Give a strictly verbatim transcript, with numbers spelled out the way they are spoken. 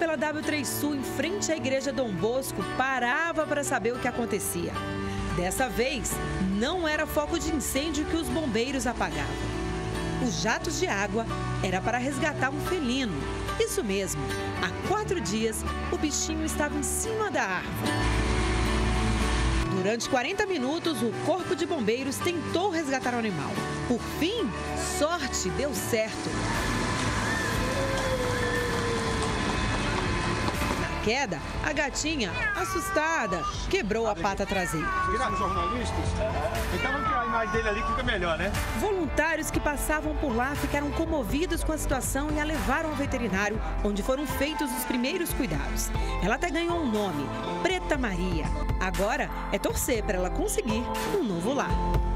pela W três Sul, em frente à Igreja Dom Bosco, parava para saber o que acontecia. Dessa vez, não era foco de incêndio que os bombeiros apagavam. Os jatos de água era para resgatar um felino. Isso mesmo, há quatro dias o bichinho estava em cima da árvore. Durante quarenta minutos, o corpo de bombeiros tentou resgatar o animal. Por fim, sorte, deu certo. Na queda, a gatinha, assustada, quebrou a pata traseira. Viraram jornalistas? Então vamos tirar a imagem dele ali que fica melhor, né? Voluntários que passavam por lá ficaram comovidos com a situação e a levaram ao veterinário, onde foram feitos os primeiros cuidados. Ela até ganhou um nome, Preta Maria. Agora é torcer para ela conseguir um novo lar.